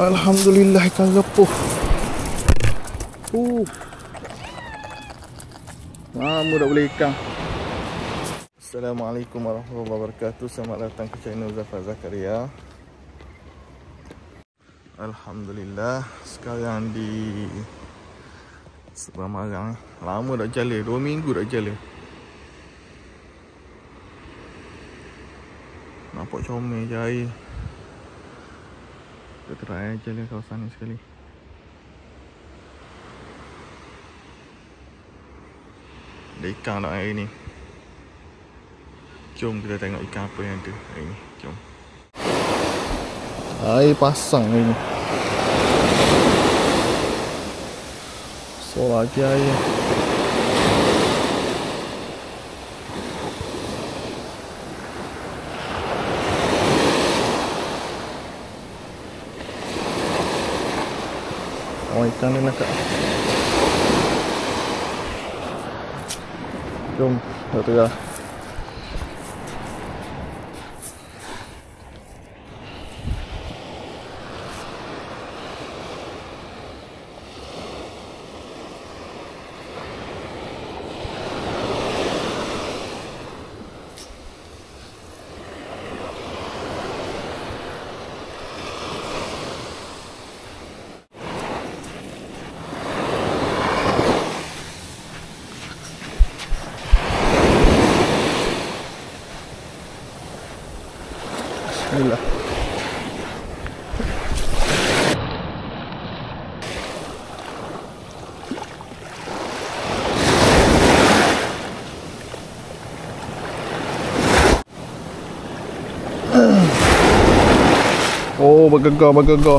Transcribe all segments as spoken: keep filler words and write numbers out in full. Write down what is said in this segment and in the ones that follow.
Alhamdulillah ikan lepuh. Uh. Lama dah boleh ikan. Assalamualaikum warahmatullahi wabarakatuh. Selamat datang ke channel Zafar Zakaria. Alhamdulillah, sekarang di Seberang Marang. Lama dah jalan, dua minggu dah jalan. Nampak comel je air. Kita try jalan kawasan ni sekali. Ada ikan tak air ni. Jom kita tengok ikan apa yang ada hari ni. Jom. Air pasang hari ni. So lagi air. Oh, ikan ni nak kat. Jom, kita tengah. Bismillah. Oh, bergegar, bergegar.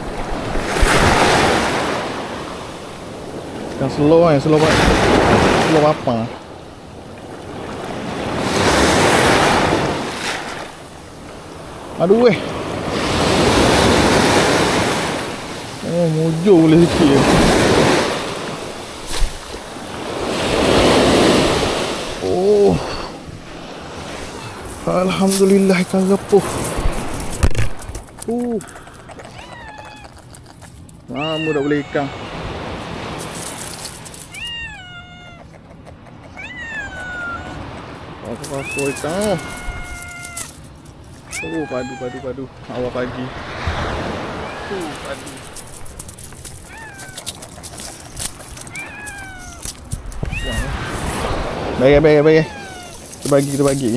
Yang slow kan, slow apa? Slow apa? Aduh weh. Oh, mujur boleh sikit. Oh. Alhamdulillah ikan lepuh. Uh. Lama dah boleh ikan. Apa-apa ikan. Oh, padu, padu, padu. Awal pagi. Uh, padu. Baik, baik, baik. Kita bagi, kita bagi.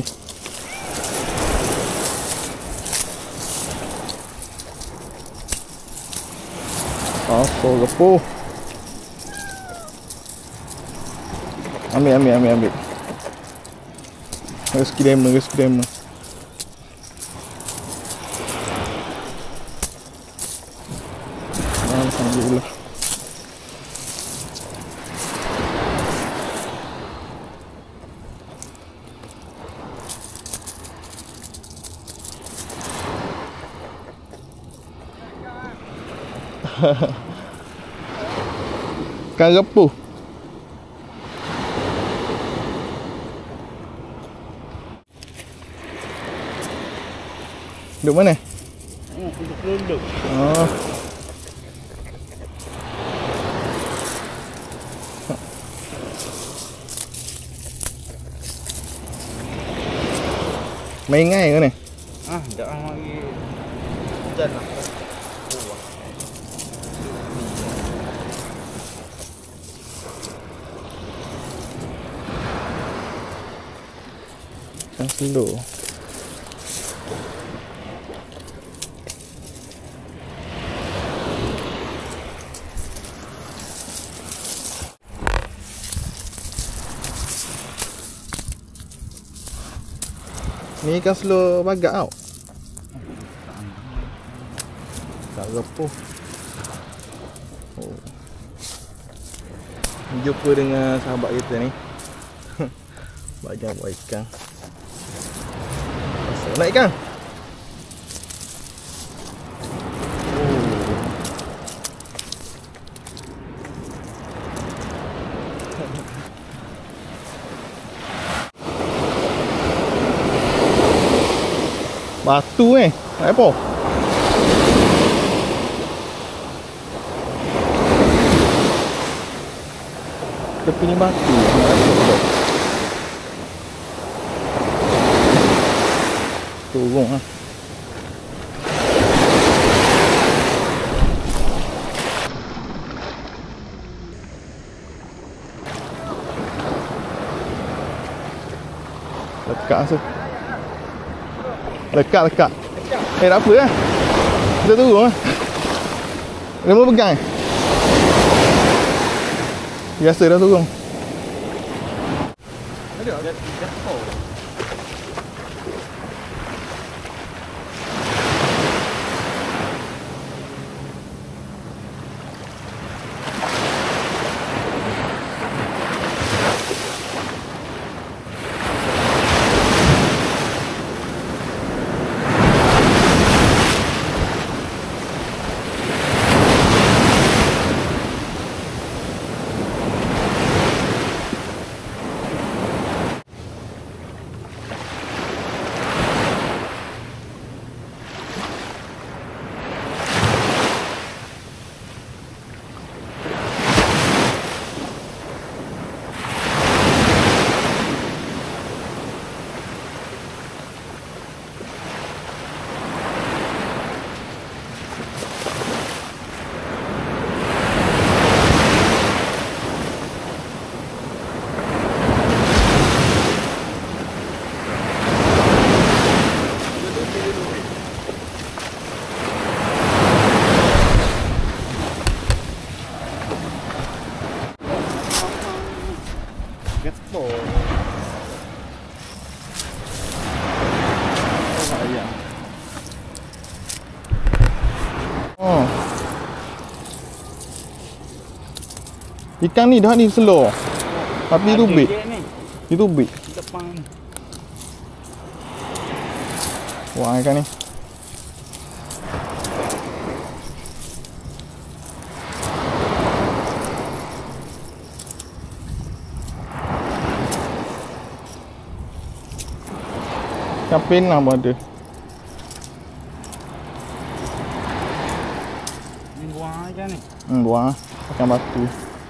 Apa lepuh. Ambil, ambil, ambil, ambil. Rezeki dema, rezeki dema. Alhamdulillah. Ikan lepuh. Duduk mana? Oh, duduk. Oh. Main ngai ke ni? Ah, dah lagi. Hujan lah. Ikan slow. Ni ikan slow bagak tau. Tak lepuh. Oh. Jumpa dengan sahabat kita ni. Banyak buat ikan. Pasal nak ikan. Batu eh. Tak apa. Tepi ni batu. Turun lah. Lekat tu. Lekat, lekat. Eh, tak apa lah. Kita turun lah. Dia boleh pegang. Biasa dah turun. Ada ada jatuh. Oh. Ikan ni dah ni slow. Tapi itu big. Itu big. Depan. Wah, ikan ni. Ikan pena pun ada. Ni buang aja ni. Hmm, buang ikan batu.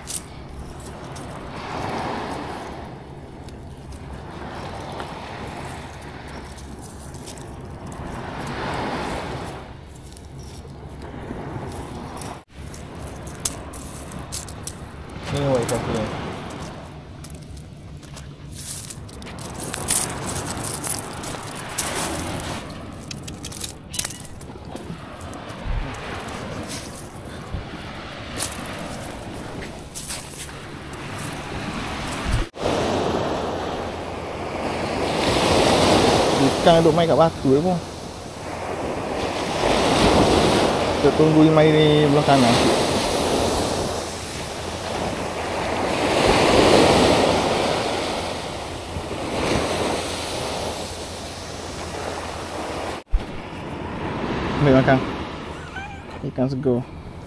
Ni woi satu ni. Ikan duk main kat batu je pun. Kita tunggu dia main di belah kanan. Ambil makan. Ikan segar.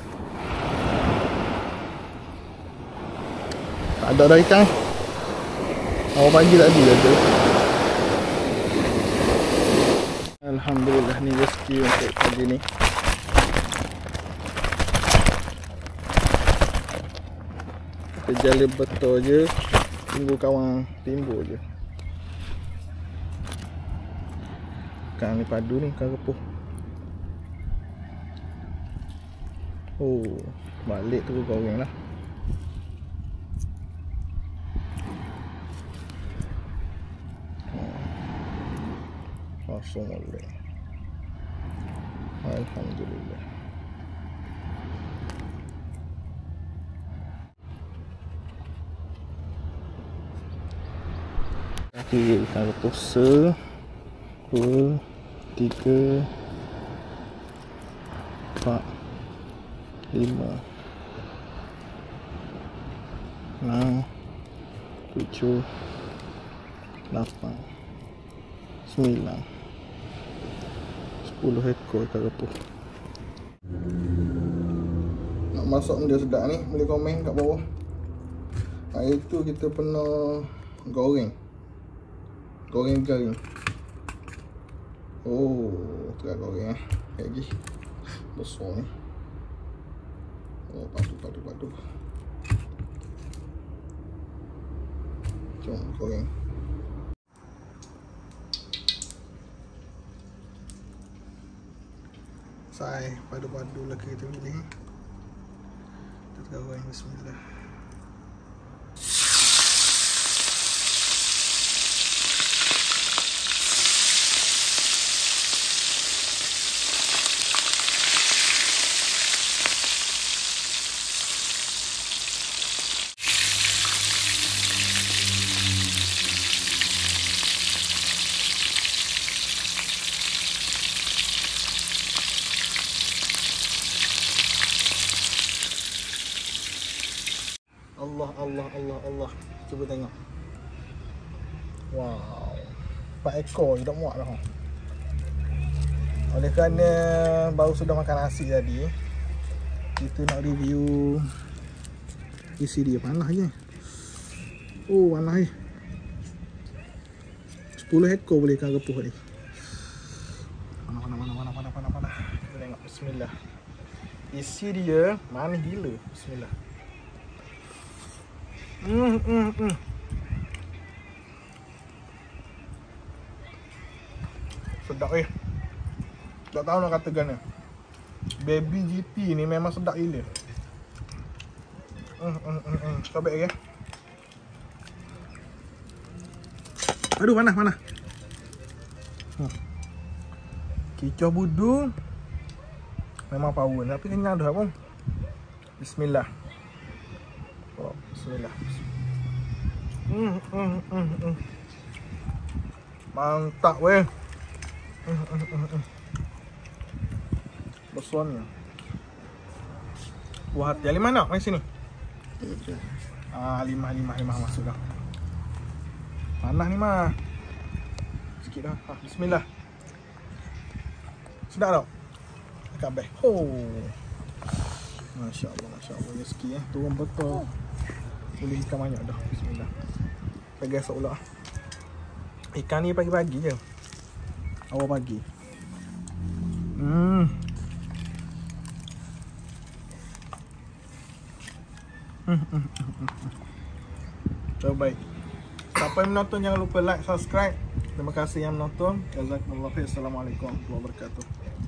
Tak ada dah ikan. Awal pagi tadi ada. Alhamdulillah, ni rezeki untuk pagi ni. Kita jalan betul je. Tunggu kawan timbul je. Ikan ni padu ni, ikan kepuh. Oh, balik tu goreng lah. Kosong boleh. Alhamdulillah. Okey, ikan kepuh se dua, tiga, empat, lima, enam, tujuh, lapan, sembilan, sepuluh ekor ikan kepuh. Nak masak benda sedap ni, boleh komen kat bawah. Hari tu kita pernah goreng. Goreng garing. Oh, tengah goreng eh. Lagi besar ni. Oh, padu padu padu. Jom goreng. Sai padu-padu lah kita pilih. Kita goreng bismillah. Allah, Allah, Allah, Allah. Cuba tengok. Wow. Empat ekor je tak muak dah. Oleh kerana baru sudah makan nasi tadi, kita nak review isi dia. Panas je. Oh, panas je. Sepuluh ekor boleh kan repuh ni. Panas, panas, panas, panas, panas, panas, panas. Kita tengok. Bismillah. Isi dia manis gila. Bismillah. Hmm, hmm, hmm. Sedap eh. Tak tahu nak katakan ni. Baby G T ni memang sedap gila. Hmm, hmm, hmm, hmm. Sobek lagi. Aduh, panas, panas. Hmm. Kicau budu. Memang power. Tapi kenyang dah pun. Bismillah. Oh, bismillah. Hmm, hmm, hmm, hmm. Mantap weh. Hmm, hmm, hmm, hmm. Besarnya. Buah hati. Halimah nak? Mari sini. Ah, Halimah, Halimah, Halimah masuk dah. Panas ni mah. Sikit dah. Ah, bismillah. Sedap tak? Dekat beh. Oh. Masya Allah, Masya Allah. Rezeki eh. Turun betul. Boleh ikan banyak dah. Bismillah. Bagi esok pula. Ikan ni pagi-pagi je. Awal pagi. Hmm. Hmm, hmm, hmm, hmm. Terbaik. Siapa yang menonton jangan lupa like, subscribe. Terima kasih yang menonton. Jazakumullah khair. Assalamualaikum warahmatullahi wabarakatuh.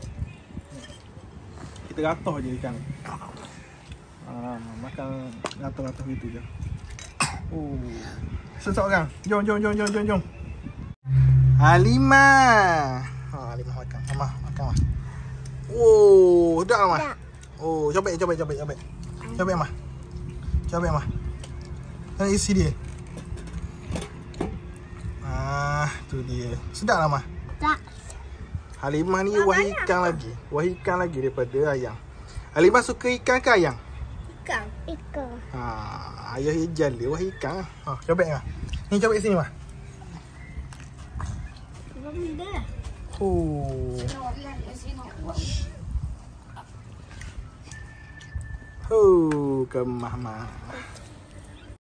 Kita gatah je ikan. Ah, makan gatah-gatah gitu je. Oh. Seseorang. Jom, jom, jom, jom, jom, jom. Halimah. Ha, Halimah makan. Mama, makan mah. Oh, sedap lah mah. Oh, cobek, cobek, cobek, cobek. Cobek mah. Cobek mah. Tengok isi dia. Ah, tu dia. Sedap lah mah. Tak. Halimah ni wah ikan lagi. Wah ikan lagi daripada ayam. Halimah suka ikan ke ayam? Ikan. Ikan. Ha, ayah hijau dia wah ikan. Ha, cobek mah. Ni cobek sini mah. Benda. Oh. Oh, kemah mah.